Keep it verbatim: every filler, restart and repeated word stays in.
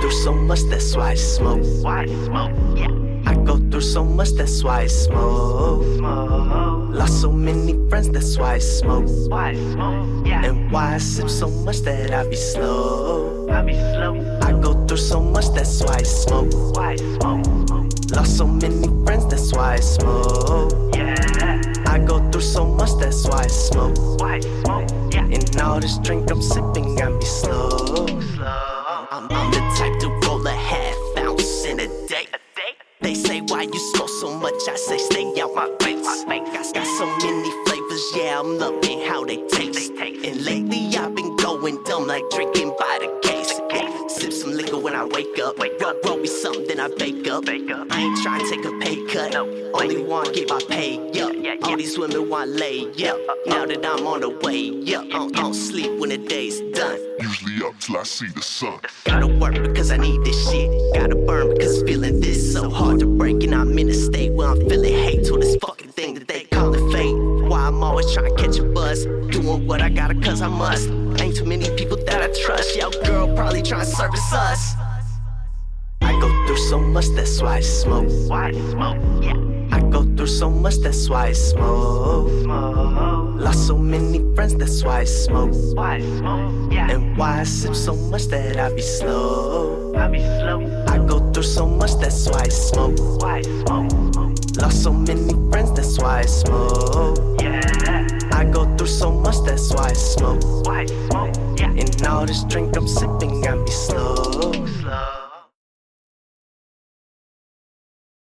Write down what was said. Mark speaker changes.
Speaker 1: through so much, that's why I smoke.
Speaker 2: Why smoke? Yeah.
Speaker 1: I go through so much, that's why I smoke.
Speaker 2: Smoke.
Speaker 1: Lost so many friends, that's why I smoke.
Speaker 2: Why smoke? Yeah.
Speaker 1: And why I sip so much that I be slow.
Speaker 2: I be slow.
Speaker 1: I go through so much, that's why I smoke.
Speaker 2: Why smoke?
Speaker 1: Lost so many friends, that's why I smoke.
Speaker 2: Yeah.
Speaker 1: I go through so much, that's why I smoke.
Speaker 2: Why smoke? Yeah.
Speaker 1: And all this drink I'm sipping got me slow.
Speaker 2: Slow.
Speaker 1: I'm, I'm the type to roll a half ounce in a day.
Speaker 2: A day.
Speaker 1: They say, why you smoke so much? I say, stay out my face. Got, got so many flavors, yeah, I'm loving how they taste. And lately I've been going dumb, like drinking by the case. Sip some liquor when I wake up. Roll, roll me something, then I bake up. I ain't trying to take a pay cut. Only want to get my pay up. All these women want lay up. Now that I'm on the way up, I don't, I don't sleep when the day's done.
Speaker 3: Usually up till I see the sun.
Speaker 1: Gotta work because I need this shit. Gotta burn because feeling this so hard to break. And I'm in a state where I'm feeling hate to this fucking thing that they call it fate. Why I'm always trying to catch a buzz, doing what I gotta cause I must. Ain't too many people that I trust. Yo, girl probably trying to service us. I go through so much, that's why I smoke.
Speaker 2: Why smoke? Yeah.
Speaker 1: I go through so much, that's why I smoke.
Speaker 2: Smoke.
Speaker 1: Lost so many friends, that's why I smoke.
Speaker 2: Why smoke? Yeah.
Speaker 1: And why I sip so much that I be slow.
Speaker 2: I be slow.
Speaker 1: I go through so much, that's why I smoke.
Speaker 2: Why smoke?
Speaker 1: Lost so many friends, that's why I smoke.
Speaker 2: Yeah.
Speaker 1: I go through so much, that's why I smoke.
Speaker 2: Why smoke? Yeah.
Speaker 1: And all this drink I'm sipping got me slow.